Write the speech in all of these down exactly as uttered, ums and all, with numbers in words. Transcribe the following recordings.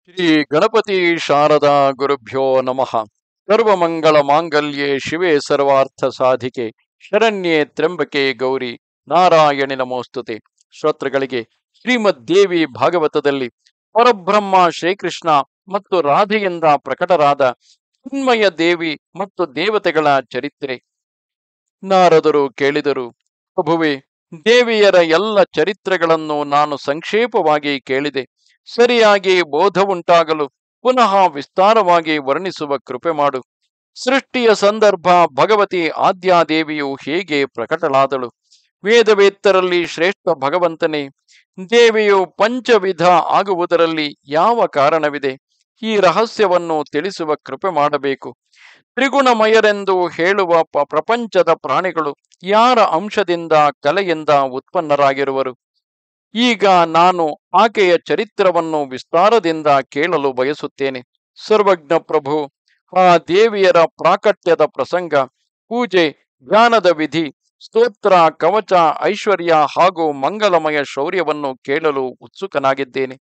ಶ್ರೀ ಗಣಪತಿ ಶಾರದಾ ಗುರುಭ್ಯೋ ನಮಃ. ಸರ್ವಮಂಗಳ ಮಾಂಗಲ್ಯೆ ಶಿವೆ ಸರ್ವಾರ್ಥ ಸಾಧಿಕೆ ಶರಣ್ಯೆ ತ್ರ್ಯಂಬಕೆ ಗೌರಿ ನಾರಾಯಣಿ ನಮೋಸ್ತುತೆ. ಶ್ರೋತೃಗಳಿಗೆ ಶ್ರೀಮದ್ ದೇವಿ ಭಾಗವತದಲ್ಲಿ ಪರಬ್ರಹ್ಮ ಶ್ರೀಕೃಷ್ಣ ಮತ್ತು ರಾಧೆಯಿಂದ ಪ್ರಕಟರಾದ ಚಿನ್ಮಯ ದೇವಿ ಮತ್ತು ದೇವತೆಗಳ ಚರಿತ್ರೆ. ನಾರದರು ಕೇಳಿದರು, ಪ್ರಭುವೆ, ದೇವಿಯರ ಎಲ್ಲ ಚರಿತ್ರೆಗಳನ್ನು ನಾನು ಸಂಕ್ಷೇಪವಾಗಿ ಕೇಳಿದೆ. ಸರಿಯಾಗಿ ಬೋಧವುಂಟಾಗಲು ಪುನಃ ವಿಸ್ತಾರವಾಗಿ ವರ್ಣಿಸುವ ಕೃಪೆ ಮಾಡು. ಸೃಷ್ಟಿಯ ಸಂದರ್ಭ ಭಗವತಿ ಆದ್ಯಾದೇವಿಯು ಹೇಗೆ ಪ್ರಕಟಳಾದಳು? ವೇದವೇತ್ತರಲ್ಲಿ ಶ್ರೇಷ್ಠ ಭಗವಂತನೇ, ದೇವಿಯು ಪಂಚವಿಧ ಆಗುವುದರಲ್ಲಿ ಯಾವ ಕಾರಣವಿದೆ? ಈ ರಹಸ್ಯವನ್ನು ತಿಳಿಸುವ ಕೃಪೆ ಮಾಡಬೇಕು. ತ್ರಿಗುಣಮಯರೆಂದು ಹೇಳುವ ಪ ಪ್ರಪಂಚದ ಪ್ರಾಣಿಗಳು ಯಾರ ಅಂಶದಿಂದ ಕಲೆಯಿಂದ ಉತ್ಪನ್ನರಾಗಿರುವರು? ಈಗ ನಾನು ಆಕೆಯ ಚರಿತ್ರವನ್ನು ವಿಸ್ತಾರದಿಂದ ಕೇಳಲು ಬಯಸುತ್ತೇನೆ. ಸರ್ವಜ್ಞ ಪ್ರಭು, ಆ ದೇವಿಯರ ಪ್ರಾಕಟ್ಯದ ಪ್ರಸಂಗ, ಪೂಜೆ, ಧ್ಯಾನದ ವಿಧಿ, ಸ್ತೋತ್ರ, ಕವಚ, ಐಶ್ವರ್ಯ ಹಾಗೂ ಮಂಗಲಮಯ ಶೌರ್ಯವನ್ನು ಕೇಳಲು ಉತ್ಸುಕನಾಗಿದ್ದೇನೆ.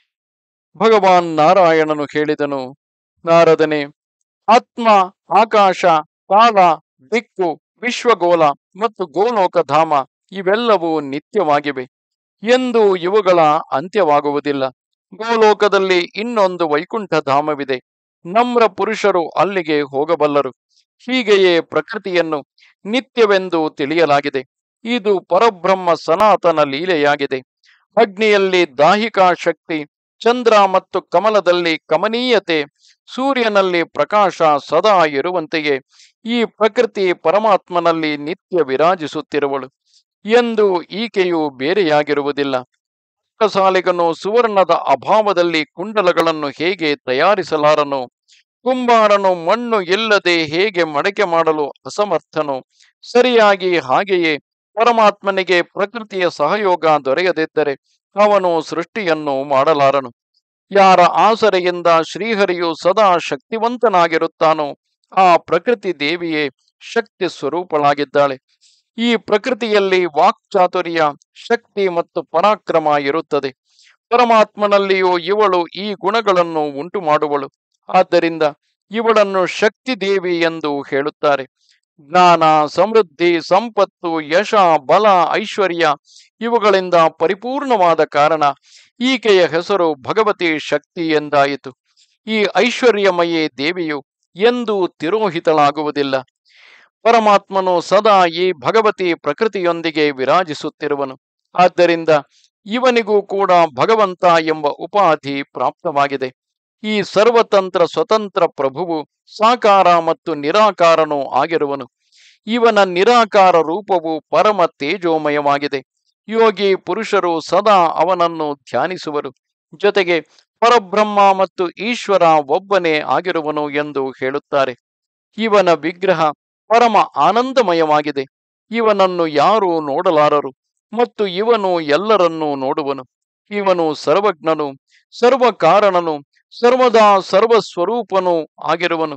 ಭಗವಾನ್ ನಾರಾಯಣನು ಹೇಳಿದನು, ನಾರದನೇ, ಆತ್ಮ, ಆಕಾಶ, ಕಾಲ, ದಿಕ್ಕು, ವಿಶ್ವಗೋಲ ಮತ್ತು ಗೋಲೋಕಧಾಮ ಇವೆಲ್ಲವೂ ನಿತ್ಯವಾಗಿವೆ ಎಂದು ಇವುಗಳ ಅಂತ್ಯವಾಗುವುದಿಲ್ಲ. ಗೋಲೋಕದಲ್ಲಿ ಇನ್ನೊಂದು ವೈಕುಂಠ ಧಾಮವಿದೆ. ನಮ್ರ ಪುರುಷರು ಅಲ್ಲಿಗೆ ಹೋಗಬಲ್ಲರು. ಹೀಗೆಯೇ ಪ್ರಕೃತಿಯನ್ನು ನಿತ್ಯವೆಂದು ತಿಳಿಯಲಾಗಿದೆ. ಇದು ಪರಬ್ರಹ್ಮ ಸನಾತನ ಲೀಲೆಯಾಗಿದೆ. ಅಗ್ನಿಯಲ್ಲಿ ದಾಹಿಕಾ ಶಕ್ತಿ, ಚಂದ್ರ ಮತ್ತು ಕಮಲದಲ್ಲಿ ಕಮನೀಯತೆ, ಸೂರ್ಯನಲ್ಲಿ ಪ್ರಕಾಶ ಸದಾ ಇರುವಂತೆಯೇ ಈ ಪ್ರಕೃತಿ ಪರಮಾತ್ಮನಲ್ಲಿ ನಿತ್ಯ ವಿರಾಜಿಸುತ್ತಿರುವಳು ಎಂದು ಈಕೆಯು ಬೇರೆಯಾಗಿರುವುದಿಲ್ಲ. ಸಾಲಿಗನು ಸುವರ್ಣದ ಅಭಾವದಲ್ಲಿ ಕುಂಡಲಗಳನ್ನು ಹೇಗೆ ತಯಾರಿಸಲಾರನು? ಕುಂಬಾರನು ಮಣ್ಣು ಇಲ್ಲದೆ ಹೇಗೆ ಮಡಕೆ ಮಾಡಲು ಅಸಮರ್ಥನು? ಸರಿಯಾಗಿ ಹಾಗೆಯೇ ಪರಮಾತ್ಮನಿಗೆ ಪ್ರಕೃತಿಯ ಸಹಯೋಗ ದೊರೆಯದಿದ್ದರೆ ಅವನು ಸೃಷ್ಟಿಯನ್ನು ಮಾಡಲಾರನು. ಯಾರ ಆಸರೆಯಿಂದ ಶ್ರೀಹರಿಯು ಸದಾ ಶಕ್ತಿವಂತನಾಗಿರುತ್ತಾನೋ ಆ ಪ್ರಕೃತಿ ದೇವಿಯೇ ಶಕ್ತಿ ಸ್ವರೂಪಳಾಗಿದ್ದಾಳೆ. ಈ ಪ್ರಕೃತಿಯಲ್ಲಿ ವಾಕ್ಚಾತುರ್ಯ, ಶಕ್ತಿ ಮತ್ತು ಪರಾಕ್ರಮ ಇರುತ್ತದೆ. ಪರಮಾತ್ಮನಲ್ಲಿಯೂ ಇವಳು ಈ ಗುಣಗಳನ್ನು ಉಂಟು ಮಾಡುವಳು. ಆದ್ದರಿಂದ ಇವಳನ್ನು ಶಕ್ತಿ ದೇವಿ ಎಂದು ಹೇಳುತ್ತಾರೆ. ಜ್ಞಾನ, ಸಮೃದ್ಧಿ, ಸಂಪತ್ತು, ಯಶ, ಬಲ, ಐಶ್ವರ್ಯ ಇವುಗಳಿಂದ ಪರಿಪೂರ್ಣವಾದ ಕಾರಣ ಈಕೆಯ ಹೆಸರು ಭಗವತಿ ಶಕ್ತಿ ಎಂದಾಯಿತು. ಈ ಐಶ್ವರ್ಯಮಯೇ ದೇವಿಯು ಎಂದೂ ತಿರೋಹಿತಳಾಗುವುದಿಲ್ಲ. ಪರಮಾತ್ಮನು ಸದಾ ಈ ಭಗವತಿ ಪ್ರಕೃತಿಯೊಂದಿಗೆ ವಿರಾಜಿಸುತ್ತಿರುವನು. ಆದ್ದರಿಂದ ಇವನಿಗೂ ಕೂಡ ಭಗವಂತ ಎಂಬ ಉಪಾಧಿ ಪ್ರಾಪ್ತವಾಗಿದೆ. ಈ ಸರ್ವತಂತ್ರ ಸ್ವತಂತ್ರ ಪ್ರಭುವು ಸಾಕಾರ ಮತ್ತು ನಿರಾಕಾರನೂ ಆಗಿರುವನು. ಇವನ ನಿರಾಕಾರ ರೂಪವು ಪರಮ ತೇಜೋಮಯವಾಗಿದೆ. ಯೋಗಿ ಪುರುಷರು ಸದಾ ಅವನನ್ನು ಧ್ಯಾನಿಸುವರು. ಜೊತೆಗೆ ಪರಬ್ರಹ್ಮ ಮತ್ತು ಈಶ್ವರ ಒಬ್ಬನೇ ಆಗಿರುವನು ಎಂದು ಹೇಳುತ್ತಾರೆ. ಇವನ ವಿಗ್ರಹ ಪರಮ ಆನಂದಮಯವಾಗಿದೆ. ಇವನನ್ನು ಯಾರೂ ನೋಡಲಾರರು ಮತ್ತು ಇವನು ಎಲ್ಲರನ್ನೂ ನೋಡುವನು. ಇವನು ಸರ್ವಜ್ಞನು, ಸರ್ವಕಾರಣನು, ಸರ್ವದಾ ಸರ್ವಸ್ವರೂಪನೂ ಆಗಿರುವನು.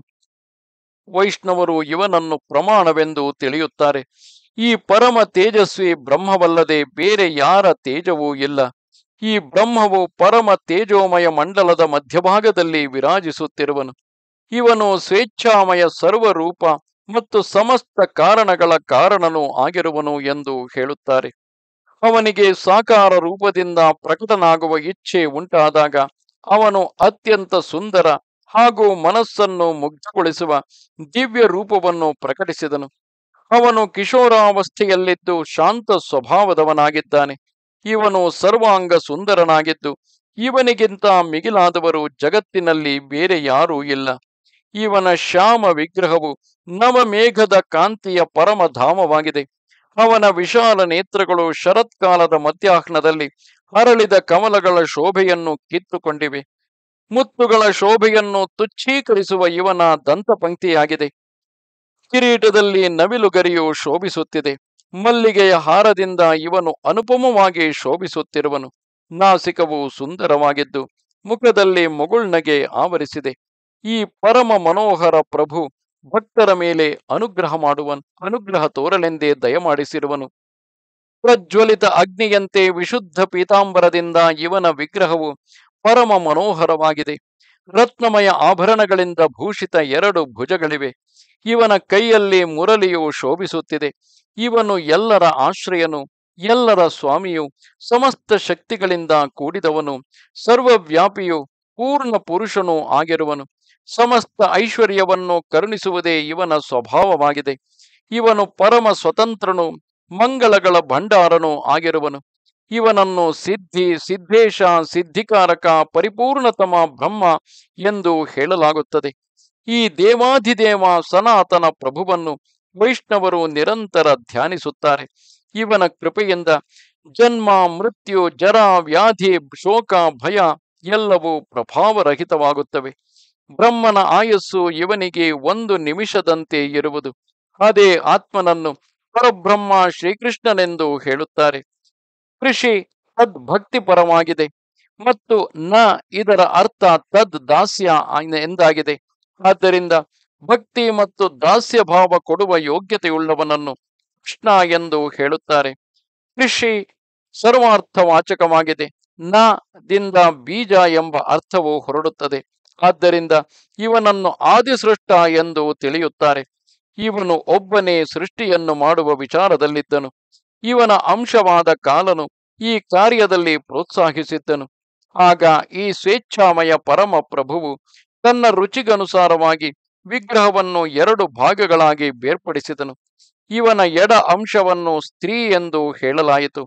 ವೈಷ್ಣವರು ಇವನನ್ನು ಪ್ರಮಾಣವೆಂದು ತಿಳಿಯುತ್ತಾರೆ. ಈ ಪರಮ ತೇಜಸ್ವಿ ಬ್ರಹ್ಮವಲ್ಲದೆ ಬೇರೆ ಯಾರ ತೇಜವೂ ಇಲ್ಲ. ಈ ಬ್ರಹ್ಮವು ಪರಮ ತೇಜೋಮಯ ಮಂಡಲದ ಮಧ್ಯಭಾಗದಲ್ಲಿ ವಿರಾಜಿಸುತ್ತಿರುವನು. ಇವನು ಸ್ವೇಚ್ಛಾಮಯ ಸರ್ವರೂಪ ಮತ್ತು ಸಮಸ್ತ ಕಾರಣಗಳ ಕಾರಣನೂ ಆಗಿರುವನು ಎಂದು ಹೇಳುತ್ತಾರೆ. ಅವನಿಗೆ ಸಾಕಾರ ರೂಪದಿಂದ ಪ್ರಕಟನಾಗುವ ಇಚ್ಛೆ ಉಂಟಾದಾಗ ಅವನು ಅತ್ಯಂತ ಸುಂದರ ಹಾಗೂ ಮನಸ್ಸನ್ನು ಮುಗ್ಧಗೊಳಿಸುವ ದಿವ್ಯ ರೂಪವನ್ನು ಪ್ರಕಟಿಸಿದನು. ಅವನು ಕಿಶೋರಾವಸ್ಥೆಯಲ್ಲಿದ್ದು ಶಾಂತ ಸ್ವಭಾವದವನಾಗಿದ್ದಾನೆ. ಇವನು ಸರ್ವಾಂಗ ಸುಂದರನಾಗಿದ್ದು ಇವನಿಗಿಂತ ಮಿಗಿಲಾದವರು ಜಗತ್ತಿನಲ್ಲಿ ಬೇರೆ ಯಾರೂ ಇಲ್ಲ. ಇವನ ಶ್ಯಾಮ ವಿಗ್ರಹವು ನವಮೇಘದ ಕಾಂತಿಯ ಪರಮಧಾಮವಾಗಿದೆ. ಅವನ ವಿಶಾಲ ನೇತ್ರಗಳು ಶರತ್ಕಾಲದ ಮಧ್ಯಾಹ್ನದಲ್ಲಿ ಅರಳಿದ ಕಮಲಗಳ ಶೋಭೆಯನ್ನು ಕಿತ್ತುಕೊಂಡಿವೆ. ಮುತ್ತುಗಳ ಶೋಭೆಯನ್ನು ತುಚ್ಛೀಕರಿಸುವ ಇವನ ದಂತಪಂಕ್ತಿಯಾಗಿದೆ. ಕಿರೀಟದಲ್ಲಿ ನವಿಲುಗರಿಯು ಶೋಭಿಸುತ್ತಿದೆ. ಮಲ್ಲಿಗೆಯ ಹಾರದಿಂದ ಇವನು ಅನುಪಮವಾಗಿ ಶೋಭಿಸುತ್ತಿರುವನು. ನಾಸಿಕವು ಸುಂದರವಾಗಿದ್ದು ಮುಖದಲ್ಲಿ ಮುಗುಳ್ನಗೆ ಆವರಿಸಿದೆ. ಈ ಪರಮ ಮನೋಹರ ಪ್ರಭು ಭಕ್ತರ ಮೇಲೆ ಅನುಗ್ರಹ ಮಾಡುವನು ಅನುಗ್ರಹ ತೋರಲೆಂದೇ ದಯಮಾಡಿಸಿರುವನು. ಪ್ರಜ್ವಲಿತ ಅಗ್ನಿಯಂತೆ ವಿಶುದ್ಧ ಪೀತಾಂಬರದಿಂದ ಇವನ ವಿಗ್ರಹವು ಪರಮ ಮನೋಹರವಾಗಿದೆ. ರತ್ನಮಯ ಆಭರಣಗಳಿಂದ ಭೂಷಿತ ಎರಡು ಭುಜಗಳಿವೆ. ಇವನ ಕೈಯಲ್ಲಿ ಮುರಳಿಯು ಶೋಭಿಸುತ್ತಿದೆ. ಇವನು ಎಲ್ಲರ ಆಶ್ರಯನು, ಎಲ್ಲರ ಸ್ವಾಮಿಯು, ಸಮಸ್ತ ಶಕ್ತಿಗಳಿಂದ ಕೂಡಿದವನು, ಸರ್ವವ್ಯಾಪಿಯು, ಪೂರ್ಣ ಪುರುಷನೂ ಆಗಿರುವನು. ಸಮಸ್ತ ಐಶ್ವರ್ಯವನ್ನು ಕರುಣಿಸುವುದೇ ಇವನ ಸ್ವಭಾವವಾಗಿದೆ. ಇವನು ಪರಮ ಸ್ವತಂತ್ರನು, ಮಂಗಳಗಳ ಭಂಡಾರನೂ ಆಗಿರುವನು. ಇವನನ್ನು ಸಿದ್ಧಿ, ಸಿದ್ಧೇಶ, ಸಿದ್ಧಿಕಾರಕ, ಪರಿಪೂರ್ಣತಮ ಬ್ರಹ್ಮ ಎಂದು ಹೇಳಲಾಗುತ್ತದೆ. ಈ ದೇವಾಧಿದೇವ ಸನಾತನ ಪ್ರಭುವನ್ನು ವೈಷ್ಣವರು ನಿರಂತರ ಧ್ಯಾನಿಸುತ್ತಾರೆ. ಇವನ ಕೃಪೆಯಿಂದ ಜನ್ಮ, ಮೃತ್ಯು, ಜರ, ವ್ಯಾಧಿ, ಶೋಕ, ಭಯ ಎಲ್ಲವೂ ಪ್ರಭಾವರಹಿತವಾಗುತ್ತವೆ. ಬ್ರಹ್ಮನ ಆಯಸ್ಸು ಇವನಿಗೆ ಒಂದು ನಿಮಿಷದಂತೆ ಇರುವುದು. ಅದೇ ಆತ್ಮನನ್ನು ಪರಬ್ರಹ್ಮ ಶ್ರೀಕೃಷ್ಣನೆಂದು ಹೇಳುತ್ತಾರೆ. ಕೃಷಿ ತದ್ ಭಕ್ತಿಪರವಾಗಿದೆ ಮತ್ತು ನ ಇದರ ಅರ್ಥ ತದ್ ದಾಸ್ಯ ಎಂದಾಗಿದೆ. ಆದ್ದರಿಂದ ಭಕ್ತಿ ಮತ್ತು ದಾಸ್ಯ ಭಾವ ಕೊಡುವ ಯೋಗ್ಯತೆಯುಳ್ಳವನನ್ನು ಕೃಷ್ಣ ಎಂದು ಹೇಳುತ್ತಾರೆ. ಕೃಷಿ ಸರ್ವಾರ್ಥವಾಚಕವಾಗಿದೆ. ನ ದಿಂದ ಬೀಜ ಎಂಬ ಅರ್ಥವು ಹೊರಡುತ್ತದೆ. ಆದ್ದರಿಂದ ಇವನನ್ನು ಆದಿಸೃಷ್ಟ ಎಂದು ತಿಳಿಯುತ್ತಾರೆ. ಇವನು ಒಬ್ಬನೇ ಸೃಷ್ಟಿಯನ್ನು ಮಾಡುವ ವಿಚಾರದಲ್ಲಿದ್ದನು. ಇವನ ಅಂಶವಾದ ಕಾಲನು ಈ ಕಾರ್ಯದಲ್ಲಿ ಪ್ರೋತ್ಸಾಹಿಸಿದ್ದನು. ಆಗ ಈ ಸ್ವೇಚ್ಛಾಮಯ ಪರಮ ಪ್ರಭುವು ತನ್ನ ರುಚಿಗನುಸಾರವಾಗಿ ವಿಗ್ರಹವನ್ನು ಎರಡು ಭಾಗಗಳಾಗಿ ಬೇರ್ಪಡಿಸಿದನು. ಇವನ ಎಡ ಅಂಶವನ್ನು ಸ್ತ್ರೀ ಎಂದು ಹೇಳಲಾಯಿತು,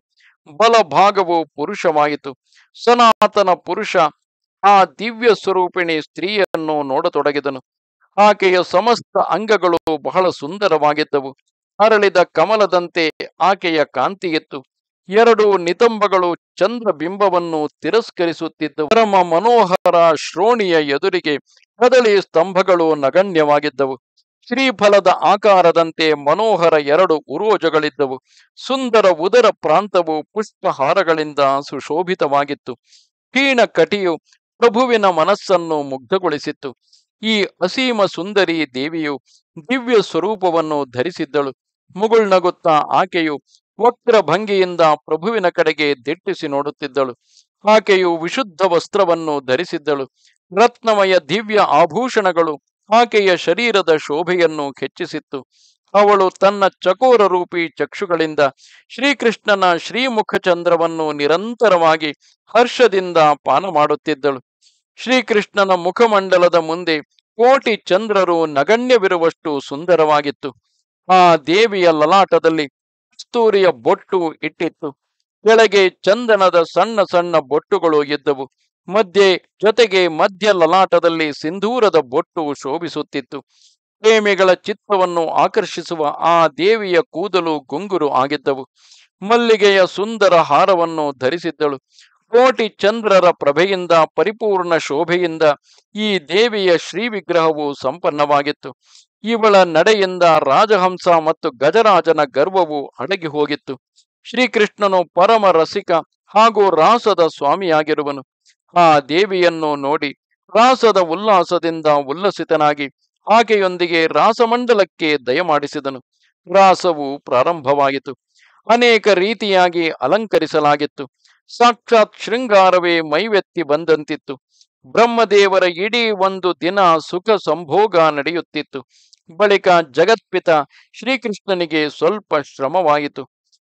ಬಲಭಾಗವು ಪುರುಷವಾಯಿತು. ಸನಾತನ ಪುರುಷ ಆ ದಿವ್ಯ ಸ್ವರೂಪಿಣಿ ಸ್ತ್ರೀಯನ್ನು ನೋಡತೊಡಗಿದನು. ಆಕೆಯ ಸಮಸ್ತ ಅಂಗಗಳು ಬಹಳ ಸುಂದರವಾಗಿದ್ದವು. ಅರಳಿದ ಕಮಲದಂತೆ ಆಕೆಯ ಕಾಂತಿಯಿತ್ತು. ಎರಡು ನಿತಂಬಗಳು ಚಂದ್ರ ಬಿಂಬವನ್ನು ತಿರಸ್ಕರಿಸುತ್ತಿದ್ದವು. ಪರಮ ಮನೋಹರ ಶ್ರೋಣಿಯ ಎದುರಿಗೆ ಕದಳಿ ಸ್ತಂಭಗಳು ನಗಣ್ಯವಾಗಿದ್ದವು. ಶ್ರೀಫಲದ ಆಕಾರದಂತೆ ಮನೋಹರ ಎರಡು ಉರೋಜಗಳಿದ್ದವು. ಸುಂದರ ಉದರ ಪ್ರಾಂತವು ಪುಷ್ಪಹಾರಗಳಿಂದ ಸುಶೋಭಿತವಾಗಿತ್ತು. ಕ್ಷೀಣ ಕಟಿಯು ಪ್ರಭುವಿನ ಮನಸ್ಸನ್ನು ಮುಗ್ಧಗೊಳಿಸಿತ್ತು. ಈ ಅಸೀಮ ಸುಂದರಿ ದೇವಿಯು ದಿವ್ಯ ಸ್ವರೂಪವನ್ನು ಧರಿಸಿದ್ದಳು. ಮುಗುಳ್ನಗುತ್ತಾ ಆಕೆಯು ವಕ್ರ ಭಂಗಿಯಿಂದ ಪ್ರಭುವಿನ ಕಡೆಗೆ ದಿಟ್ಟಿಸಿ ನೋಡುತ್ತಿದ್ದಳು. ಆಕೆಯು ವಿಶುದ್ಧ ವಸ್ತ್ರವನ್ನು ಧರಿಸಿದ್ದಳು. ರತ್ನಮಯ ದಿವ್ಯ ಆಭೂಷಣಗಳು ಆಕೆಯ ಶರೀರದ ಶೋಭೆಯನ್ನು ಹೆಚ್ಚಿಸಿತ್ತು. ಅವಳು ತನ್ನ ಚಕೋರ ರೂಪಿ ಚಕ್ಷುಗಳಿಂದ ಶ್ರೀಕೃಷ್ಣನ ಶ್ರೀಮುಖಚಂದ್ರವನ್ನು ನಿರಂತರವಾಗಿ ಹರ್ಷದಿಂದ ಪಾನ ಮಾಡುತ್ತಿದ್ದಳು. ಶ್ರೀಕೃಷ್ಣನ ಮುಖಮಂಡಲದ ಮುಂದೆ ಕೋಟಿ ಚಂದ್ರರು ನಗಣ್ಯವಿರುವಷ್ಟು ಸುಂದರವಾಗಿತ್ತು. ಆ ದೇವಿಯ ಲಲಾಟದಲ್ಲಿ ಕಸ್ತೂರಿಯ ಬೊಟ್ಟು ಇಟ್ಟಿತ್ತು. ಕೆಳಗೆ ಚಂದನದ ಸಣ್ಣ ಸಣ್ಣ ಬೊಟ್ಟುಗಳು ಇದ್ದವು. ಮಧ್ಯೆ ಜೊತೆಗೆ ಮಧ್ಯ ಲಲಾಟದಲ್ಲಿ ಸಿಂಧೂರದ ಬೊಟ್ಟು ಶೋಭಿಸುತ್ತಿತ್ತು. ಪ್ರೇಮಿಗಳ ಚಿತ್ತವನ್ನು ಆಕರ್ಷಿಸುವ ಆ ದೇವಿಯ ಕೂದಲು ಗುಂಗುರು ಆಗಿದ್ದವು. ಮಲ್ಲಿಗೆಯ ಸುಂದರ ಹಾರವನ್ನು ಧರಿಸಿದ್ದಳು. ಕೋಟಿ ಚಂದ್ರರ ಪ್ರಭೆಯಿಂದ ಪರಿಪೂರ್ಣ ಶೋಭೆಯಿಂದ ಈ ದೇವಿಯ ಶ್ರೀ ವಿಗ್ರಹವು ಸಂಪನ್ನವಾಗಿತ್ತು. ಇವಳ ನಡೆಯಿಂದ ರಾಜಹಂಸ ಮತ್ತು ಗಜರಾಜನ ಗರ್ವವು ಅಡಗಿ ಹೋಗಿತ್ತು. ಶ್ರೀಕೃಷ್ಣನು ಪರಮ ರಸಿಕ ಹಾಗೂ ರಾಸದ ಸ್ವಾಮಿಯಾಗಿರುವನು. ಆ ದೇವಿಯನ್ನು ನೋಡಿ ರಾಸದ ಉಲ್ಲಾಸದಿಂದ ಉಲ್ಲಸಿತನಾಗಿ ಆಕೆಯೊಂದಿಗೆ ರಾಸಮಂಡಲಕ್ಕೆ ದಯಮಾಡಿಸಿದನು. ರಾಸವು ಪ್ರಾರಂಭವಾಯಿತು. ಅನೇಕ ರೀತಿಯಾಗಿ ಅಲಂಕರಿಸಲಾಗಿತ್ತು. ಸಾಕ್ಷಾತ್ ಶೃಂಗಾರವೇ ಮೈವೆತ್ತಿ ಬಂದಂತಿತ್ತು. ಬ್ರಹ್ಮದೇವರ ಇಡೀ ಒಂದು ದಿನ ಸುಖ ಸಂಭೋಗ ನಡೆಯುತ್ತಿತ್ತು. ಬಳಿಕ ಜಗತ್ಪಿತ ಶ್ರೀಕೃಷ್ಣನಿಗೆ ಸ್ವಲ್ಪ ಶ್ರಮವಾಯಿತು.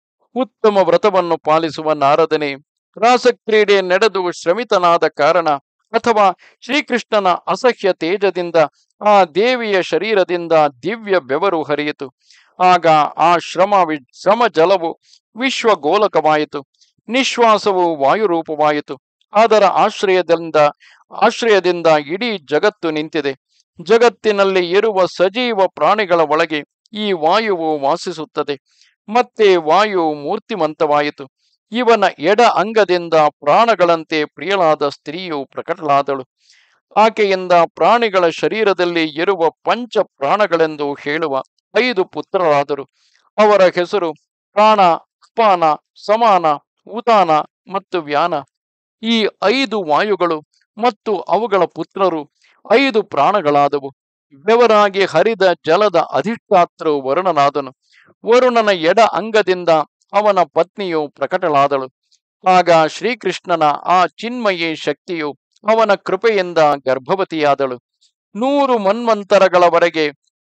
ಉತ್ತಮ ವ್ರತವನ್ನು ಪಾಲಿಸುವ ನಾರದನೇ, ರಾಸಕ್ರೀಡೆ ನಡೆದು ಶ್ರಮಿತನಾದ ಕಾರಣ ಅಥವಾ ಶ್ರೀಕೃಷ್ಣನ ಅಸಹ್ಯ ತೇಜದಿಂದ ಆ ದೇವಿಯ ಶರೀರದಿಂದ ದಿವ್ಯ ಬೆವರು ಹರಿಯಿತು. ಆಗ ಆ ಶ್ರಮ ಶ್ರಮ ಜಲವು ವಿಶ್ವಗೋಲಕವಾಯಿತು. ನಿಶ್ವಾಸವು ವಾಯುರೂಪವಾಯಿತು. ಅದರ ಆಶ್ರಯದಿಂದ ಆಶ್ರಯದಿಂದ ಇಡೀ ಜಗತ್ತು ನಿಂತಿದೆ. ಜಗತ್ತಿನಲ್ಲಿ ಇರುವ ಸಜೀವ ಪ್ರಾಣಿಗಳ ಒಳಗೆ ಈ ವಾಯುವು ವಾಸಿಸುತ್ತದೆ. ಮತ್ತೆ ವಾಯು ಮೂರ್ತಿಮಂತವಾಯಿತು. ಇವನ ಎಡ ಅಂಗದಿಂದ ಪ್ರಾಣಗಳಂತೆ ಪ್ರಿಯಳಾದ ಸ್ತ್ರೀಯು ಪ್ರಕಟಳಾದಳು. ಆಕೆಯಿಂದ ಪ್ರಾಣಿಗಳ ಶರೀರದಲ್ಲಿ ಇರುವ ಪಂಚ ಪ್ರಾಣಗಳೆಂದು ಹೇಳುವ ಐದು ಪುತ್ರರಾದರು. ಅವರ ಹೆಸರು ಪ್ರಾಣ, ಅಪಾನ, ಸಮಾನ, ಉದಾನ ಮತ್ತು ವ್ಯಾನ. ಈ ಐದು ವಾಯುಗಳು ಮತ್ತು ಅವುಗಳ ಪುತ್ರರು ಐದು ಪ್ರಾಣಗಳಾದವು. ಬೆವರಾಗಿ ಹರಿದ ಜಲದ ಅಧಿಷ್ಠಾತೃ ವರುಣನಾದನು. ವರುಣನ ಎಡ ಅಂಗದಿಂದ ಅವನ ಪತ್ನಿಯು ಪ್ರಕಟಳಾದಳು. ಆಗ ಶ್ರೀಕೃಷ್ಣನ ಆ ಚಿನ್ಮಯಿ ಶಕ್ತಿಯು ಅವನ ಕೃಪೆಯಿಂದ ಗರ್ಭವತಿಯಾದಳು. ನೂರು ಮನ್ವಂತರಗಳವರೆಗೆ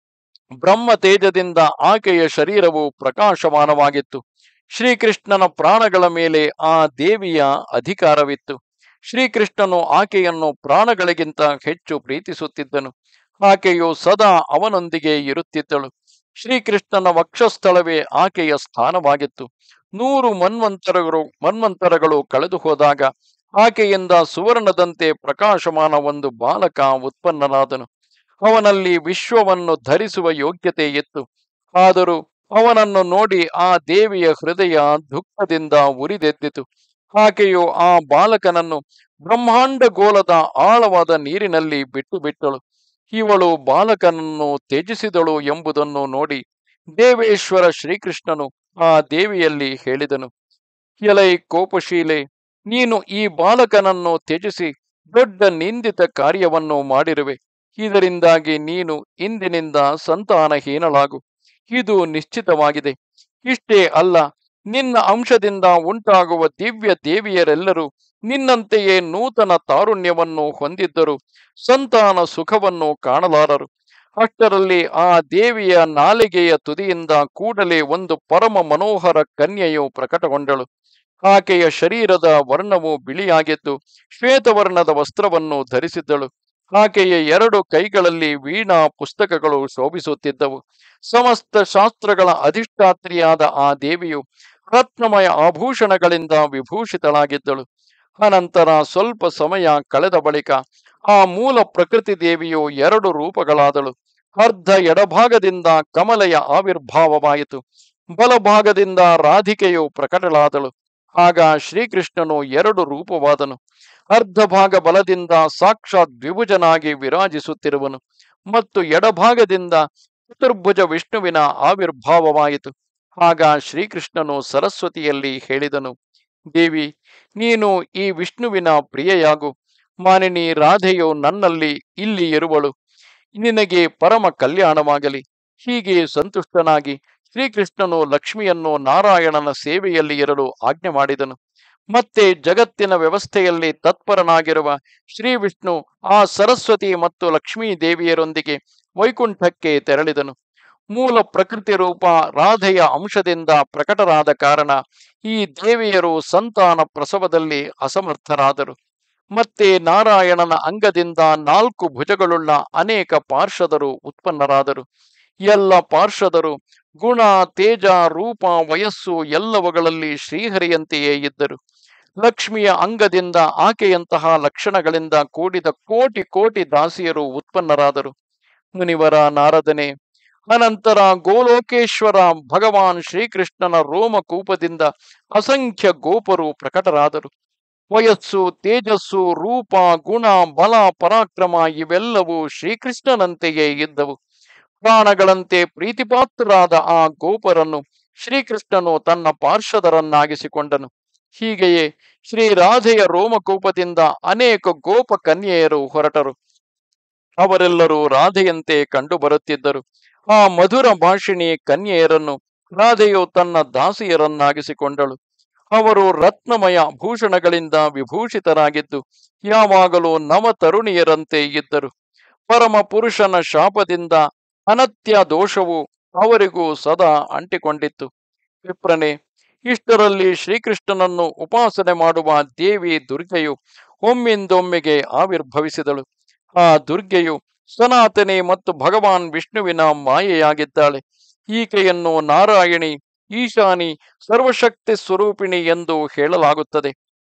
ಬ್ರಹ್ಮ ತೇಜದಿಂದ ಆಕೆಯ ಶರೀರವು ಪ್ರಕಾಶಮಾನವಾಗಿತ್ತು. ಶ್ರೀಕೃಷ್ಣನ ಪ್ರಾಣಗಳ ಮೇಲೆ ಆ ದೇವಿಯ ಅಧಿಕಾರವಿತ್ತು. ಶ್ರೀಕೃಷ್ಣನು ಆಕೆಯನ್ನು ಪ್ರಾಣಗಳಿಗಿಂತ ಹೆಚ್ಚು ಪ್ರೀತಿಸುತ್ತಿದ್ದನು. ಆಕೆಯು ಸದಾ ಅವನೊಂದಿಗೆ ಇರುತ್ತಿದ್ದಳು. ಶ್ರೀಕೃಷ್ಣನ ವಕ್ಷಸ್ಥಳವೇ ಆಕೆಯ ಸ್ಥಾನವಾಗಿತ್ತು. ನೂರು ಮನ್ವಂತರಗಳು ಮನ್ವಂತರಗಳು ಕಳೆದು ಹೋದಾಗ ಆಕೆಯಿಂದ ಸುವರ್ಣದಂತೆ ಪ್ರಕಾಶಮಾನ ಒಂದು ಬಾಲಕ ಉತ್ಪನ್ನನಾದನು. ಅವನಲ್ಲಿ ವಿಶ್ವವನ್ನು ಧರಿಸುವ ಯೋಗ್ಯತೆ ಇತ್ತು. ಆದರೂ ಅವನನ್ನು ನೋಡಿ ಆ ದೇವಿಯ ಹೃದಯ ದುಃಖದಿಂದ ಉರಿದೆದ್ದಿತು. ಆಕೆಯು ಆ ಬಾಲಕನನ್ನು ಬ್ರಹ್ಮಾಂಡ ಗೋಲದ ಆಳವಾದ ನೀರಿನಲ್ಲಿ ಬಿಟ್ಟು ಬಿಟ್ಟಳು. ಇವಳು ಬಾಲಕನನ್ನು ತ್ಯಜಿಸಿದಳು ಎಂಬುದನ್ನು ನೋಡಿ ದೇವೇಶ್ವರ ಶ್ರೀಕೃಷ್ಣನು ಆ ದೇವಿಯಲ್ಲಿ ಹೇಳಿದನು, ಎಲೈ ಕೋಪಶೀಲೆ, ನೀನು ಈ ಬಾಲಕನನ್ನು ತ್ಯಜಿಸಿ ದೊಡ್ಡ ನಿಂದಿತ ಕಾರ್ಯವನ್ನು ಮಾಡಿರುವೆ. ಇದರಿಂದಾಗಿ ನೀನು ಇಂದಿನಿಂದ ಸಂತಾನಹೀನಳಾಗು. ಇದು ನಿಶ್ಚಿತವಾಗಿದೆ. ಇಷ್ಟೇ ಅಲ್ಲ, ನಿನ್ನ ಅಂಶದಿಂದ ಉಂಟಾಗುವ ದಿವ್ಯ ದೇವಿಯರೆಲ್ಲರೂ ನಿನ್ನಂತೆಯೇ ನೂತನ ತಾರುಣ್ಯವನ್ನು ಹೊಂದಿದ್ದರು ಸಂತಾನ ಸುಖವನ್ನು ಕಾಣಲಾರರು. ಅಷ್ಟರಲ್ಲಿ ಆ ದೇವಿಯ ನಾಲಿಗೆಯ ತುದಿಯಿಂದ ಕೂಡಲೇ ಒಂದು ಪರಮ ಮನೋಹರ ಕನ್ಯೆಯು ಪ್ರಕಟಗೊಂಡಳು. ಆಕೆಯ ಶರೀರದ ವರ್ಣವು ಬಿಳಿಯಾಗಿದ್ದು ಶ್ವೇತವರ್ಣದ ವಸ್ತ್ರವನ್ನು ಧರಿಸಿದ್ದಳು. ಆಕೆಯ ಎರಡು ಕೈಗಳಲ್ಲಿ ವೀಣಾ ಪುಸ್ತಕಗಳು ಶೋಭಿಸುತ್ತಿದ್ದವು. ಸಮಸ್ತ ಶಾಸ್ತ್ರಗಳ ಅಧಿಷ್ಠಾತ್ರಿಯಾದ ಆ ದೇವಿಯು ರತ್ನಮಯ ಆಭೂಷಣಗಳಿಂದ ವಿಭೂಷಿತಳಾಗಿದ್ದಳು. ಅನಂತರ ಸ್ವಲ್ಪ ಸಮಯ ಕಳೆದ ಬಳಿಕ ಆ ಮೂಲ ಪ್ರಕೃತಿ ದೇವಿಯು ಎರಡು ರೂಪಗಳಾದಳು. ಅರ್ಧ ಎಡಭಾಗದಿಂದ ಕಮಲೆಯ ಆವಿರ್ಭಾವವಾಯಿತು, ಬಲಭಾಗದಿಂದ ರಾಧಿಕೆಯು ಪ್ರಕಟಳಾದಳು. ಆಗ ಶ್ರೀಕೃಷ್ಣನು ಎರಡು ರೂಪವಾದನು. ಅರ್ಧ ಭಾಗ ಬಲದಿಂದ ಸಾಕ್ಷಾತ್ ದ್ವಿಭುಜನಾಗಿ ವಿರಾಜಿಸುತ್ತಿರುವನು ಮತ್ತು ಎಡಭಾಗದಿಂದ ಚತುರ್ಭುಜ ವಿಷ್ಣುವಿನ ಆವಿರ್ಭಾವವಾಯಿತು. ಆಗ ಶ್ರೀಕೃಷ್ಣನು ಸರಸ್ವತಿಯಲ್ಲಿ ಹೇಳಿದನು, ದೇವಿ, ನೀನು ಈ ವಿಷ್ಣುವಿನ ಪ್ರಿಯೆಯಾಗು. ಮಾನಿನಿ ರಾಧೆಯು ನನ್ನಲ್ಲಿ ಇಲ್ಲಿ ಇರುವಳು. ನಿನಗೆ ಪರಮ ಕಲ್ಯಾಣವಾಗಲಿ. ಹೀಗೆ ಸಂತುಷ್ಟನಾಗಿ ಶ್ರೀಕೃಷ್ಣನು ಲಕ್ಷ್ಮಿಯನ್ನು ನಾರಾಯಣನ ಸೇವೆಯಲ್ಲಿ ಇರಲು ಆಜ್ಞೆ ಮಾಡಿದನು. ಮತ್ತೆ ಜಗತ್ತಿನ ವ್ಯವಸ್ಥೆಯಲ್ಲಿ ತತ್ಪರನಾಗಿರುವ ಶ್ರೀ ವಿಷ್ಣು ಆ ಸರಸ್ವತಿ ಮತ್ತು ಲಕ್ಷ್ಮೀ ದೇವಿಯರೊಂದಿಗೆ ವೈಕುಂಠಕ್ಕೆ ತೆರಳಿದನು. ಮೂಲ ಪ್ರಕೃತಿ ರೂಪ ರಾಧೆಯ ಅಂಶದಿಂದ ಪ್ರಕಟರಾದ ಕಾರಣ ಈ ದೇವಿಯರು ಸಂತಾನ ಪ್ರಸವದಲ್ಲಿ ಅಸಮರ್ಥರಾದರು. ಮತ್ತೆ ನಾರಾಯಣನ ಅಂಗದಿಂದ ನಾಲ್ಕು ಭುಜಗಳುಳ್ಳ ಅನೇಕ ಪಾರ್ಷದರು ಉತ್ಪನ್ನರಾದರು. ಎಲ್ಲ ಪಾರ್ಷದರು ಗುಣ, ತೇಜ, ರೂಪ, ವಯಸ್ಸು ಎಲ್ಲವುಗಳಲ್ಲಿ ಶ್ರೀಹರಿಯಂತೆಯೇ ಇದ್ದರು. ಲಕ್ಷ್ಮಿಯ ಅಂಗದಿಂದ ಆಕೆಯಂತಹ ಲಕ್ಷಣಗಳಿಂದ ಕೂಡಿದ ಕೋಟಿ ಕೋಟಿ ದಾಸಿಯರು ಉತ್ಪನ್ನರಾದರು. ಮುನಿವರ ನಾರದನೆ, ಅನಂತರ ಗೋಲೋಕೇಶ್ವರ ಭಗವಾನ್ ಶ್ರೀಕೃಷ್ಣನ ರೋಮಕೂಪದಿಂದ ಅಸಂಖ್ಯ ಗೋಪರು ಪ್ರಕಟರಾದರು. ವಯಸ್ಸು, ತೇಜಸ್ಸು, ರೂಪ, ಗುಣ, ಬಲ, ಪರಾಕ್ರಮ ಇವೆಲ್ಲವೂ ಶ್ರೀಕೃಷ್ಣನಂತೆಯೇ ಇದ್ದವು. ಪ್ರಾಣಗಳಂತೆ ಪ್ರೀತಿಪಾತ್ರರಾದ ಆ ಗೋಪರನ್ನು ಶ್ರೀಕೃಷ್ಣನು ತನ್ನ ಪಾರ್ಷದರನ್ನಾಗಿಸಿಕೊಂಡನು. ಹೀಗೆಯೇ ಶ್ರೀರಾಧೆಯ ರೋಮಕೂಪದಿಂದ ಅನೇಕ ಗೋಪ ಕನ್ಯೆಯರು ಹೊರಟರು. ಅವರೆಲ್ಲರೂ ರಾಧೆಯಂತೆ ಕಂಡು ಬರುತ್ತಿದ್ದರು. ಆ ಮಧುರ ಭಾಷಿಣಿ ಕನ್ಯೆಯರನ್ನು ರಾಧೆಯು ತನ್ನ ದಾಸಿಯರನ್ನಾಗಿಸಿಕೊಂಡಳು. ಅವರು ರತ್ನಮಯ ಭೂಷಣಗಳಿಂದ ವಿಭೂಷಿತರಾಗಿದ್ದು ಯಾವಾಗಲೂ ನವ ತರುಣಿಯರಂತೆ ಇದ್ದರು. ಪರಮ ಪುರುಷನ ಶಾಪದಿಂದ ಅನತ್ಯ ದೋಷವು ಅವರಿಗೂ ಸದಾ ಅಂಟಿಕೊಂಡಿತ್ತು. ವಿಪ್ರನೆ, ಇಷ್ಟರಲ್ಲಿ ಶ್ರೀಕೃಷ್ಣನನ್ನು ಉಪಾಸನೆ ಮಾಡುವ ದೇವಿ ದುರ್ಗೆಯು ಒಮ್ಮಿಂದೊಮ್ಮೆಗೆ ಆವಿರ್ಭವಿಸಿದಳು. ಆ ದುರ್ಗೆಯು ಸನಾತನಿ ಮತ್ತು ಭಗವಾನ್ ವಿಷ್ಣುವಿನ ಮಾಯೆಯಾಗಿದ್ದಾಳೆ. ಈಕೆಯನ್ನು ನಾರಾಯಣಿ, ಈಶಾನಿ, ಸರ್ವಶಕ್ತಿ ಸ್ವರೂಪಿಣಿ ಎಂದು ಹೇಳಲಾಗುತ್ತದೆ.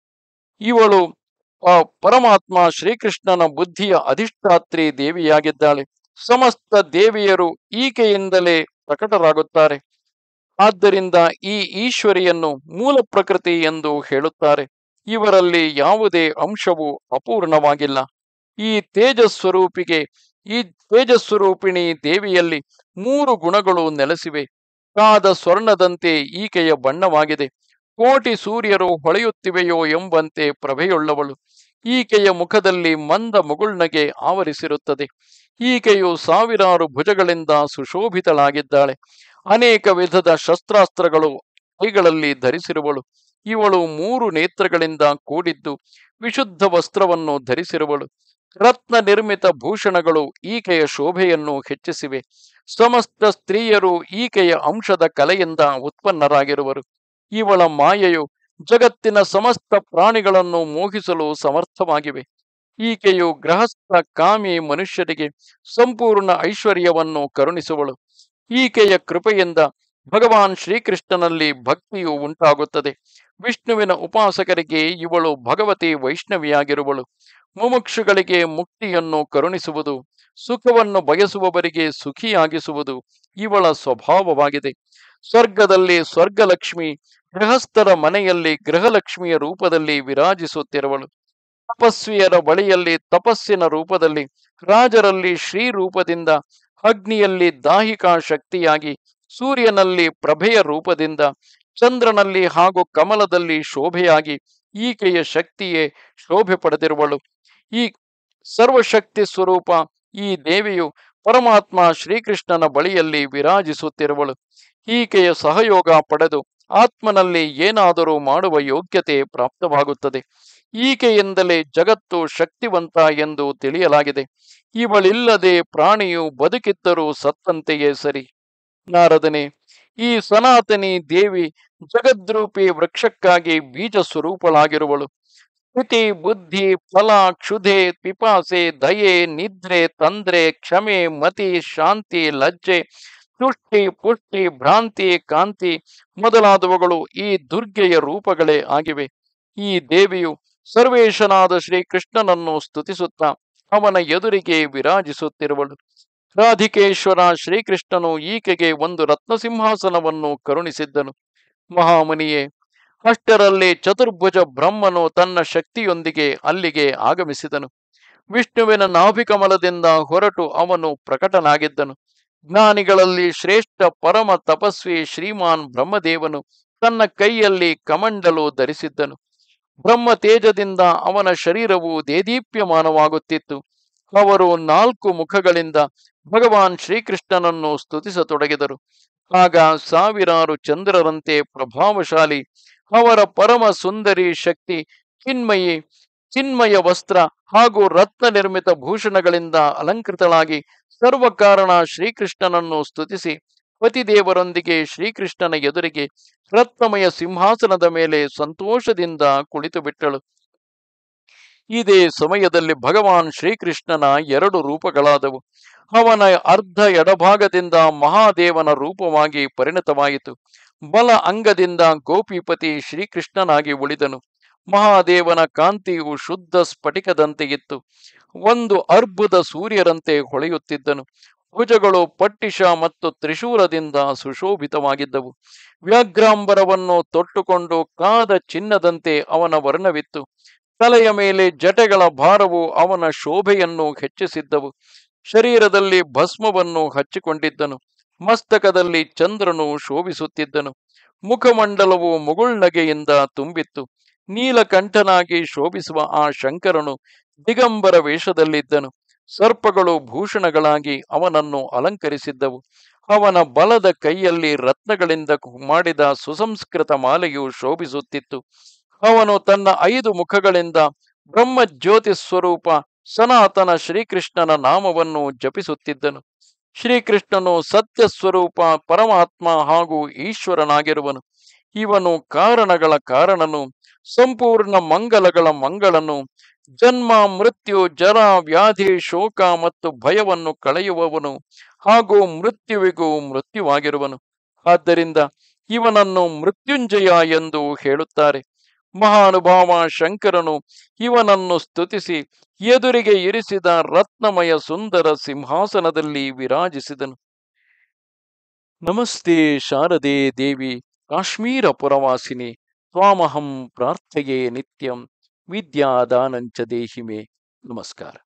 ಇವಳು ಆ ಪರಮಾತ್ಮ ಶ್ರೀಕೃಷ್ಣನ ಬುದ್ಧಿಯ ಅಧಿಷ್ಠಾತ್ರಿ ದೇವಿಯಾಗಿದ್ದಾಳೆ. ಸಮಸ್ತ ದೇವಿಯರು ಈಕೆಯಿಂದಲೇ ಪ್ರಕಟರಾಗುತ್ತಾರೆ. ಆದ್ದರಿಂದ ಈ ಈಶ್ವರಿಯನ್ನು ಮೂಲ ಪ್ರಕೃತಿ ಎಂದು ಹೇಳುತ್ತಾರೆ. ಇವರಲ್ಲಿ ಯಾವುದೇ ಅಂಶವು ಅಪೂರ್ಣವಾಗಿಲ್ಲ. ಈ ತೇಜಸ್ವರೂಪಿಗೆ ಈ ತೇಜಸ್ವರೂಪಿಣಿ ದೇವಿಯಲ್ಲಿ ಮೂರು ಗುಣಗಳು ನೆಲೆಸಿವೆ. ಕಾದ ಸ್ವರ್ಣದಂತೆ ಈಕೆಯ ಬಣ್ಣವಾಗಿದೆ. ಕೋಟಿ ಸೂರ್ಯರು ಹೊಳೆಯುತ್ತಿವೆಯೋ ಎಂಬಂತೆ ಪ್ರಭೆಯುಳ್ಳವಳು. ಈಕೆಯ ಮುಖದಲ್ಲಿ ಮಂದ ಮುಗುಳ್ನಗೆ ಆವರಿಸಿರುತ್ತದೆ. ಈಕೆಯು ಸಾವಿರಾರು ಭುಜಗಳಿಂದ ಸುಶೋಭಿತಳಾಗಿದ್ದಾಳೆ. ಅನೇಕ ವಿಧದ ಶಸ್ತ್ರಾಸ್ತ್ರಗಳು ಕೈಗಳಲ್ಲಿ ಧರಿಸಿರುವಳು. ಇವಳು ಮೂರು ನೇತ್ರಗಳಿಂದ ಕೂಡಿದ್ದು ವಿಶುದ್ಧ ವಸ್ತ್ರವನ್ನು ಧರಿಸಿರುವಳು. ರತ್ನ ನಿರ್ಮಿತ ಭೂಷಣಗಳು ಈಕೆಯ ಶೋಭೆಯನ್ನು ಹೆಚ್ಚಿಸಿವೆ. ಸಮಸ್ತ ಸ್ತ್ರೀಯರು ಈಕೆಯ ಅಂಶದ ಕಲೆಯಿಂದ ಉತ್ಪನ್ನರಾಗಿರುವರು. ಇವಳ ಮಾಯೆಯು ಜಗತ್ತಿನ ಸಮಸ್ತ ಪ್ರಾಣಿಗಳನ್ನು ಮೋಹಿಸಲು ಸಮರ್ಥವಾಗಿವೆ. ಈಕೆಯು ಗೃಹಸ್ಥ ಕಾಮಿ ಮನುಷ್ಯರಿಗೆ ಸಂಪೂರ್ಣ ಐಶ್ವರ್ಯವನ್ನು ಕರುಣಿಸುವಳು. ಈಕೆಯ ಕೃಪೆಯಿಂದ ಭಗವಾನ್ ಶ್ರೀಕೃಷ್ಣನಲ್ಲಿ ಭಕ್ತಿಯು ಉಂಟಾಗುತ್ತದೆ. ವಿಷ್ಣುವಿನ ಉಪಾಸಕರಿಗೆ ಇವಳು ಭಗವತಿ ವೈಷ್ಣವಿಯಾಗಿರುವಳು. ಮುಮುಕ್ಷುಗಳಿಗೆ ಮುಕ್ತಿಯನ್ನು ಕರುಣಿಸುವುದು, ಸುಖವನ್ನು ಬಯಸುವವರಿಗೆ ಸುಖಿಯಾಗಿಸುವುದು ಇವಳ ಸ್ವಭಾವವಾಗಿದೆ. ಸ್ವರ್ಗದಲ್ಲಿ ಸ್ವರ್ಗಲಕ್ಷ್ಮಿ ಗೃಹಸ್ಥರ ಮನೆಯಲ್ಲಿ ಗೃಹಲಕ್ಷ್ಮಿಯ ರೂಪದಲ್ಲಿ ವಿರಾಜಿಸುತ್ತಿರುವಳು. ತಪಸ್ವಿಯರ ಬಳಿಯಲ್ಲಿ ತಪಸ್ಸಿನ ರೂಪದಲ್ಲಿ, ರಾಜರಲ್ಲಿ ಶ್ರೀ ರೂಪದಿಂದ, ಅಗ್ನಿಯಲ್ಲಿ ದಾಹಿಕಾ ಶಕ್ತಿಯಾಗಿ, ಸೂರ್ಯನಲ್ಲಿ ಪ್ರಭೆಯ ರೂಪದಿಂದ, ಚಂದ್ರನಲ್ಲಿ ಹಾಗೂ ಕಮಲದಲ್ಲಿ ಶೋಭೆಯಾಗಿ ಈಕೆಯ ಶಕ್ತಿಯೇ ಶೋಭೆ ಪಡೆದಿರುವಳು. ಈ ಸರ್ವಶಕ್ತಿ ಸ್ವರೂಪ ಈ ದೇವಿಯು ಪರಮಾತ್ಮ ಶ್ರೀಕೃಷ್ಣನ ಬಳಿಯಲ್ಲಿ ವಿರಾಜಿಸುತ್ತಿರುವಳು. ಈಕೆಯ ಸಹಯೋಗ ಪಡೆದು ಆತ್ಮನಲ್ಲಿ ಏನಾದರೂ ಮಾಡುವ ಯೋಗ್ಯತೆ ಪ್ರಾಪ್ತವಾಗುತ್ತದೆ. ಈಕೆಯಿಂದಲೇ ಜಗತ್ತು ಶಕ್ತಿವಂತ ಎಂದು ತಿಳಿಯಲಾಗಿದೆ. ಇವಳಿಲ್ಲದೆ ಪ್ರಾಣಿಯು ಬದುಕಿದ್ದರೂ ಸತ್ತಂತೆಯೇ ಸರಿ. ನಾರದನೇ, ಈ ಸನಾತನಿ ದೇವಿ ಜಗದ್ರೂಪಿ ವೃಕ್ಷಕ್ಕಾಗಿ ಬೀಜ ಸ್ವರೂಪಳಾಗಿರುವಳು. ಸ್ಥಿತಿ, ಬುದ್ಧಿ, ಫಲ, ಕ್ಷುಧೆ, ಪಿಪಾಸೆ, ದಯೆ, ನಿದ್ರೆ, ತಂದ್ರೆ, ಕ್ಷಮೆ, ಮತಿ, ಶಾಂತಿ, ಲಜ್ಜೆ, ತುಷ್ಟಿ, ಪುಷ್ಟಿ, ಭ್ರಾಂತಿ, ಕಾಂತಿ ಮೊದಲಾದವುಗಳು ಈ ದುರ್ಗೆಯ ರೂಪಗಳೇ ಆಗಿವೆ. ಈ ದೇವಿಯು ಸರ್ವೇಶನಾದ ಶ್ರೀಕೃಷ್ಣನನ್ನು ಸ್ತುತಿಸುತ್ತಾ ಅವನ ಎದುರಿಗೆ ವಿರಾಜಿಸುತ್ತಿರುವಳು. ರಾಧಿಕೇಶ್ವರ ಶ್ರೀಕೃಷ್ಣನು ಈಕೆಗೆ ಒಂದು ರತ್ನಸಿಂಹಾಸನವನ್ನು ಕರುಣಿಸಿದ್ದನು. ಮಹಾಮುನಿಯೇ, ಅಷ್ಟರಲ್ಲಿ ಚತುರ್ಭುಜ ಬ್ರಹ್ಮನು ತನ್ನ ಶಕ್ತಿಯೊಂದಿಗೆ ಅಲ್ಲಿಗೆ ಆಗಮಿಸಿದನು. ವಿಷ್ಣುವಿನ ನಾಭಿಕಮಲದಿಂದ ಹೊರಟು ಅವನು ಪ್ರಕಟನಾಗಿದ್ದನು. ಜ್ಞಾನಿಗಳಲ್ಲಿ ಶ್ರೇಷ್ಠ ಪರಮ ತಪಸ್ವಿ ಶ್ರೀಮಾನ್ ಬ್ರಹ್ಮದೇವನು ತನ್ನ ಕೈಯಲ್ಲಿ ಕಮಂಡಲು ಧರಿಸಿದ್ದನು. ಬ್ರಹ್ಮ ತೇಜದಿಂದ ಅವನ ಶರೀರವು ದೇದೀಪ್ಯಮಾನವಾಗುತ್ತಿತ್ತು. ಅವರು ನಾಲ್ಕು ಮುಖಗಳಿಂದ ಭಗವಾನ್ ಶ್ರೀಕೃಷ್ಣನನ್ನು ಸ್ತುತಿಸತೊಡಗಿದರು. ಆಗ ಸಾವಿರಾರು ಚಂದ್ರರಂತೆ ಪ್ರಭಾವಶಾಲಿ ಅವರ ಪರಮ ಸುಂದರಿ ಶಕ್ತಿ ಚಿನ್ಮಯಿ ಚಿನ್ಮಯ ವಸ್ತ್ರ ಹಾಗೂ ರತ್ನ ನಿರ್ಮಿತ ಭೂಷಣಗಳಿಂದ ಅಲಂಕೃತಳಾಗಿ ಸರ್ವಕಾರಣ ಶ್ರೀಕೃಷ್ಣನನ್ನು ಸ್ತುತಿಸಿ ಪತಿದೇವರೊಂದಿಗೆ ಶ್ರೀಕೃಷ್ಣನ ಎದುರಿಗೆ ರತ್ನಮಯ ಸಿಂಹಾಸನದ ಮೇಲೆ ಸಂತೋಷದಿಂದ ಕುಳಿತು ಬಿಟ್ಟಳು. ಇದೇ ಸಮಯದಲ್ಲಿ ಭಗವಾನ್ ಶ್ರೀಕೃಷ್ಣನ ಎರಡು ರೂಪಗಳಾದವು. ಅವನ ಅರ್ಧ ಎಡಭಾಗದಿಂದ ಮಹಾದೇವನ ರೂಪವಾಗಿ ಪರಿಣತವಾಯಿತು. ಬಲ ಅಂಗದಿಂದ ಗೋಪಿಪತಿ ಶ್ರೀಕೃಷ್ಣನಾಗಿ ಉಳಿದನು. ಮಹಾದೇವನ ಕಾಂತಿಯು ಶುದ್ಧ ಸ್ಫಟಿಕದಂತೆ ಇತ್ತು. ಒಂದು ಅರ್ಬುದ ಸೂರ್ಯರಂತೆ ಹೊಳೆಯುತ್ತಿದ್ದನು. ಭುಜಗಳು ಪಟ್ಟಿಷ ಮತ್ತು ತ್ರಿಶೂಲದಿಂದ ಸುಶೋಭಿತವಾಗಿದ್ದವು. ವ್ಯಾಘ್ರಾಂಬರವನ್ನು ತೊಟ್ಟುಕೊಂಡು ಕಾದ ಚಿನ್ನದಂತೆ ಅವನ ವರ್ಣವಿತ್ತು. ತಲೆಯ ಮೇಲೆ ಜಟೆಗಳ ಭಾರವು ಅವನ ಶೋಭೆಯನ್ನು ಹೆಚ್ಚಿಸಿದ್ದವು. ಶರೀರದಲ್ಲಿ ಭಸ್ಮವನ್ನು ಹಚ್ಚಿಕೊಂಡಿದ್ದನು. ಮಸ್ತಕದಲ್ಲಿ ಚಂದ್ರನು ಶೋಭಿಸುತ್ತಿದ್ದನು. ಮುಖಮಂಡಲವು ಮುಗುಳ್ನಗೆಯಿಂದ ತುಂಬಿತ್ತು. ನೀಲಕಂಠನಾಗಿ ಶೋಭಿಸುವ ಆ ಶಂಕರನು ದಿಗಂಬರ ವೇಷದಲ್ಲಿದ್ದನು. ಸರ್ಪಗಳು ಭೂಷಣಗಳಾಗಿ ಅವನನ್ನು ಅಲಂಕರಿಸಿದ್ದವು. ಅವನ ಬಲದ ಕೈಯಲ್ಲಿ ರತ್ನಗಳಿಂದ ಮಾಡಿದ ಸುಸಂಸ್ಕೃತ ಮಾಲೆಯು ಶೋಭಿಸುತ್ತಿತ್ತು. ಅವನು ತನ್ನ ಐದು ಮುಖಗಳಿಂದ ಬ್ರಹ್ಮಜ್ಯೋತಿ ಸ್ವರೂಪ ಸನಾತನ ಶ್ರೀಕೃಷ್ಣನ ನಾಮವನ್ನು ಜಪಿಸುತ್ತಿದ್ದನು. ಶ್ರೀಕೃಷ್ಣನು ಸತ್ಯ ಸ್ವರೂಪ ಪರಮಾತ್ಮ ಹಾಗೂ ಈಶ್ವರನಾಗಿರುವನು. ಇವನು ಕಾರಣಗಳ ಕಾರಣನು, ಸಂಪೂರ್ಣ ಮಂಗಲಗಳ ಮಂಗಳನು, ಜನ್ಮ ಮೃತ್ಯು ಜರ ವ್ಯಾಧಿ ಶೋಕ ಮತ್ತು ಭಯವನ್ನು ಕಳೆಯುವವನು ಹಾಗೂ ಮೃತ್ಯುವಿಗೂ ಮೃತ್ಯುವಾಗಿರುವನು. ಆದ್ದರಿಂದ ಇವನನ್ನು ಮೃತ್ಯುಂಜಯ ಎಂದು ಹೇಳುತ್ತಾರೆ. ಮಹಾನುಭಾವ ಶಂಕರನು ಇವನನ್ನು ಸ್ತುತಿಸಿ ಎದುರಿಗೆ ಇರಿಸಿದ ರತ್ನಮಯ ಸುಂದರ ಸಿಂಹಾಸನದಲ್ಲಿ ವಿರಾಜಿಸಿದನು. ನಮಸ್ತೆ ಶಾರದೆ ದೇವಿ ಕಾಶ್ಮೀರ ಪುರವಾಸಿನಿ, ತ್ವಾಮಹಂ ಪ್ರಾರ್ಥಯೇ ನಿತ್ಯಂ, ವಿದ್ಯಾದಾನಂಚ ದೇಹಿ ಮೇ. ನಮಸ್ಕಾರ.